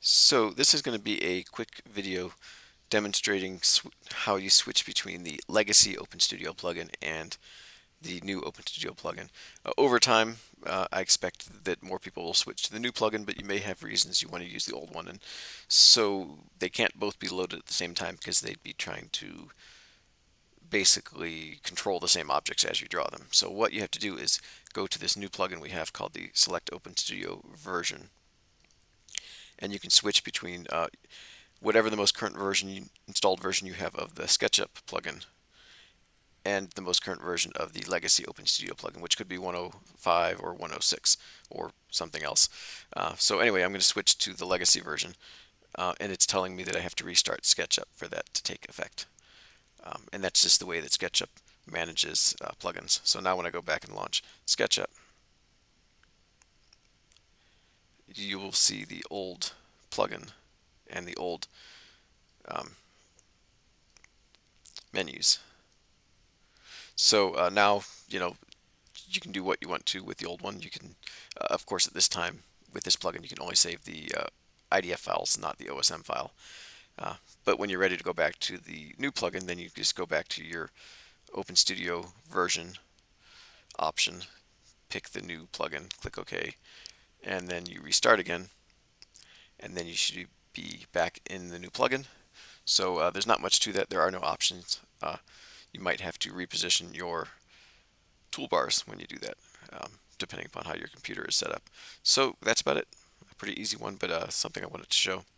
So this is going to be a quick video demonstrating how you switch between the legacy OpenStudio plugin and the new OpenStudio plugin. Over time, I expect that more people will switch to the new plugin, but you may have reasons you want to use the old one, and so they can't both be loaded at the same time because they'd be trying to basically control the same objects as you draw them. So what you have to do is go to this new plugin we have called the Select OpenStudio version, and you can switch between whatever the most current installed version you have of the SketchUp plugin and the most current version of the legacy OpenStudio plugin, which could be 105 or 106 or something else. So anyway, I'm going to switch to the legacy version, and it's telling me that I have to restart SketchUp for that to take effect. And that's just the way that SketchUp manages plugins. So now when I go back and launch SketchUp, you will see the old plugin and the old menus. So now, you can do what you want to with the old one. You can, of course, at this time with this plugin, you can only save the IDF files, not the OSM file. But when you're ready to go back to the new plugin, then you just go back to your OpenStudio version option, pick the new plugin, click OK, and then you restart again, and then you should be back in the new plugin. So there's not much to that. There are no options. You might have to reposition your toolbars when you do that, depending upon how your computer is set up. So that's about it. A pretty easy one, but something I wanted to show.